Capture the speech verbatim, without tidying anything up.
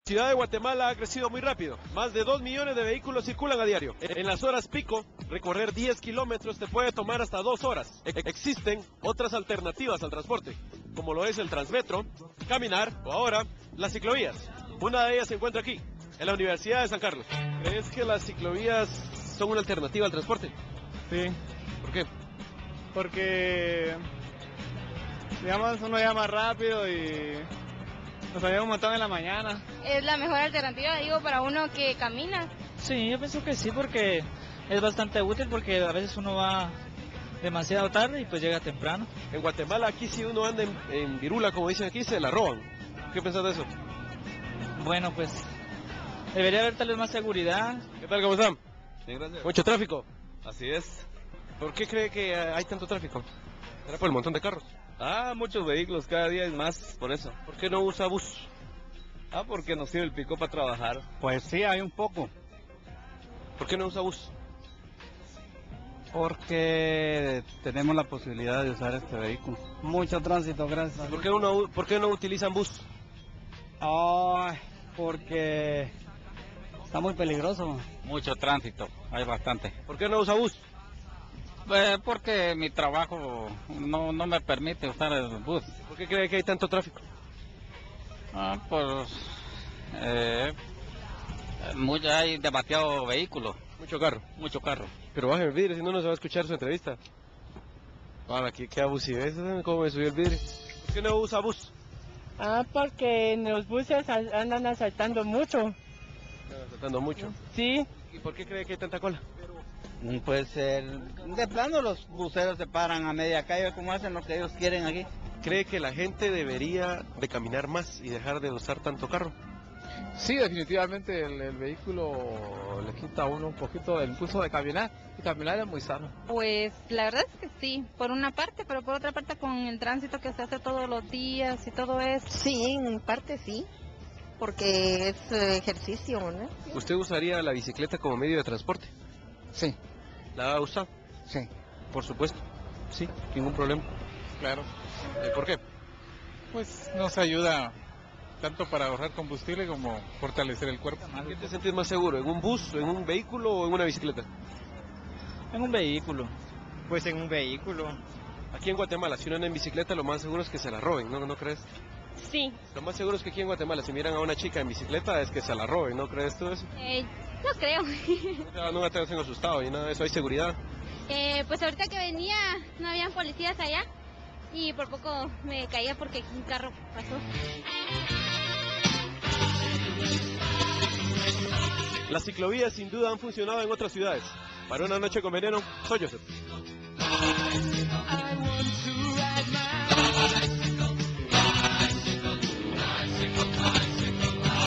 La ciudad de Guatemala ha crecido muy rápido. Más de dos millones de vehículos circulan a diario. En las horas pico, recorrer diez kilómetros te puede tomar hasta dos horas. E- existen otras alternativas al transporte, como lo es el Transmetro, caminar o ahora las ciclovías. Una de ellas se encuentra aquí, en la Universidad de San Carlos. ¿Crees que las ciclovías son una alternativa al transporte? Sí. ¿Por qué? Porque, digamos, uno llega más rápido y nos ayuda un montón en la mañana. Es la mejor alternativa, digo, para uno que camina. Sí, yo pienso que sí, porque es bastante útil, porque a veces uno va demasiado tarde y pues llega temprano. En Guatemala, aquí si uno anda en, en virula, como dicen aquí, se la roban. ¿Qué piensas de eso? Bueno, pues debería haber tal vez más seguridad. ¿Qué tal, cómo están? Bien, gracias. ¿Mucho tráfico? Así es. ¿Por qué cree que hay tanto tráfico? ¿Era por el montón de carros? Ah, muchos vehículos, cada día es más, por eso. ¿Por qué no usa bus? Ah, porque nos sirve el pico para trabajar. Pues sí, hay un poco. ¿Por qué no usa bus? Porque tenemos la posibilidad de usar este vehículo. Mucho tránsito, gracias. ¿Por qué, uno, ¿Por qué no utilizan bus? Ay, porque está muy peligroso. Mucho tránsito, hay bastante. ¿Por qué no usa bus? Eh, porque mi trabajo no, no me permite usar el bus. ¿Por qué cree que hay tanto tráfico? Ah, pues eh, muy, hay demasiado vehículo, Mucho carro. mucho carro. Pero baje el vidrio, si no, no se va a escuchar su entrevista. Para, qué, qué abusivo es, ¿eh? ¿Cómo me subió el vidrio? ¿Por qué no usa bus? Ah, porque en los buses andan asaltando mucho. Están asaltando mucho. Sí. ¿Y por qué cree que hay tanta cola? Pues el, de plano los buceros se paran a media calle, como hacen lo que ellos quieren aquí. ¿Cree que la gente debería de caminar más y dejar de usar tanto carro? Sí, definitivamente el, el vehículo le quita a uno un poquito el impulso de caminar, y caminar es muy sano. Pues la verdad es que sí, por una parte, pero por otra parte con el tránsito que se hace todos los días y todo eso. Sí, en parte sí, porque es eh, ejercicio, ¿no? ¿Usted usaría la bicicleta como medio de transporte? Sí. ¿La va a usar? Sí. Por supuesto. Sí, ningún problema. Claro. ¿Y por qué? Pues nos ayuda tanto para ahorrar combustible como fortalecer el cuerpo. ¿En qué te sientes más seguro? ¿En un bus, en un vehículo o en una bicicleta? En un vehículo. Pues en un vehículo. Aquí en Guatemala, si uno anda en bicicleta, lo más seguro es que se la roben, ¿no, ¿No crees? Sí. Lo más seguro es que aquí en Guatemala, si miran a una chica en bicicleta, es que se la roben, ¿no crees tú eso? Eh, no creo. No, nunca te hacen asustado y nada de eso, hay seguridad. Eh, pues ahorita que venía no habían policías allá y por poco me caía porque un carro pasó. Las ciclovías sin duda han funcionado en otras ciudades. Para una noche con veneno, soy Joseph. I want to ride my